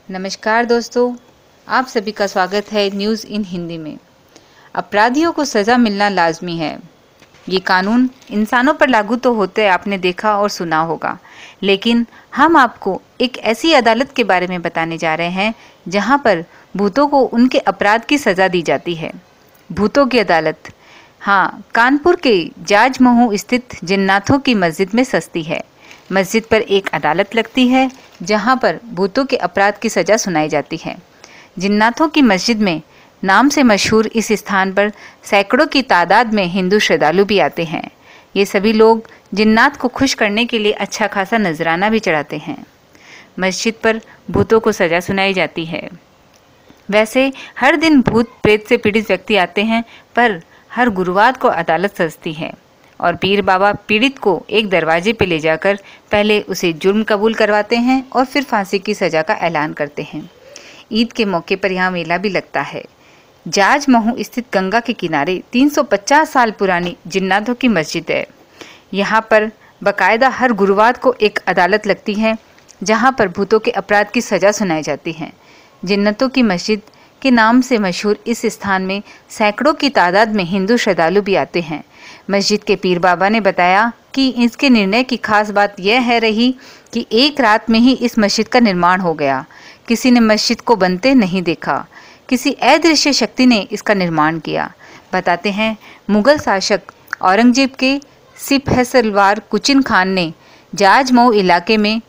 नमस्कार दोस्तों, आप सभी का स्वागत है न्यूज़ इन हिंदी में। अपराधियों को सज़ा मिलना लाजमी है। ये कानून इंसानों पर लागू तो होते आपने देखा और सुना होगा, लेकिन हम आपको एक ऐसी अदालत के बारे में बताने जा रहे हैं जहां पर भूतों को उनके अपराध की सज़ा दी जाती है। भूतों की अदालत, हाँ, कानपुर के जाज महू स्थित जिन्नाथों की मस्जिद में सस्ती है। मस्जिद पर एक अदालत लगती है जहां पर भूतों के अपराध की सज़ा सुनाई जाती है। जिन्नाथों की मस्जिद में नाम से मशहूर इस स्थान पर सैकड़ों की तादाद में हिंदू श्रद्धालु भी आते हैं। ये सभी लोग जिन्नाथ को खुश करने के लिए अच्छा खासा नजराना भी चढ़ाते हैं। मस्जिद पर भूतों को सज़ा सुनाई जाती है। वैसे हर दिन भूत प्रेत से पीड़ित व्यक्ति आते हैं, पर हर गुरुवार को अदालत सजती है और पीर बाबा पीड़ित को एक दरवाजे पर ले जाकर पहले उसे जुर्म कबूल करवाते हैं और फिर फांसी की सज़ा का ऐलान करते हैं। ईद के मौके पर यहाँ मेला भी लगता है। जाज महू स्थित गंगा के किनारे 350 साल पुरानी जिन्नाथों की मस्जिद है। यहाँ पर बाकायदा हर गुरुवार को एक अदालत लगती है जहाँ पर भूतों के अपराध की सज़ा सुनाई जाती है। जिन्नतों की मस्जिद के नाम से मशहूर इस स्थान में सैकड़ों की तादाद में हिंदू श्रद्धालु भी आते हैं। मस्जिद के पीर बाबा ने बताया कि इसके निर्णय की खास बात यह है रही कि एक रात में ही इस मस्जिद का निर्माण हो गया। किसी ने मस्जिद को बनते नहीं देखा, किसी अदृश्य शक्ति ने इसका निर्माण किया। बताते हैं, मुगल शासक औरंगजेब के सिपहसलवार कुचिन खान ने जाज मऊ इलाके में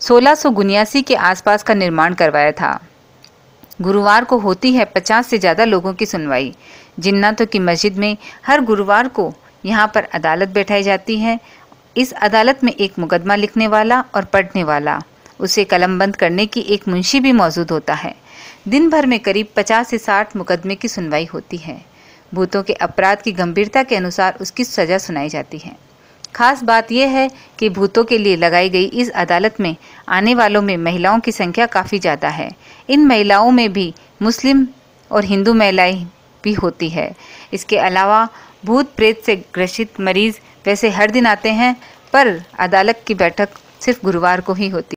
1679 के आसपास का निर्माण करवाया था। गुरुवार को होती है 50 से ज़्यादा लोगों की सुनवाई। जिन्नाथों की मस्जिद में हर गुरुवार को यहाँ पर अदालत बैठाई जाती है। इस अदालत में एक मुकदमा लिखने वाला और पढ़ने वाला, उसे कलमबंद करने की एक मुंशी भी मौजूद होता है। दिन भर में करीब 50 से 60 मुकदमे की सुनवाई होती है। भूतों के अपराध की गंभीरता के अनुसार उसकी सज़ा सुनाई जाती है। खास बात यह है कि भूतों के लिए लगाई गई इस अदालत में आने वालों में महिलाओं की संख्या काफ़ी ज़्यादा है। इन महिलाओं में भी मुस्लिम और हिंदू महिलाएं भी होती है। इसके अलावा भूत प्रेत से ग्रसित मरीज वैसे हर दिन आते हैं, पर अदालत की बैठक सिर्फ गुरुवार को ही होती है।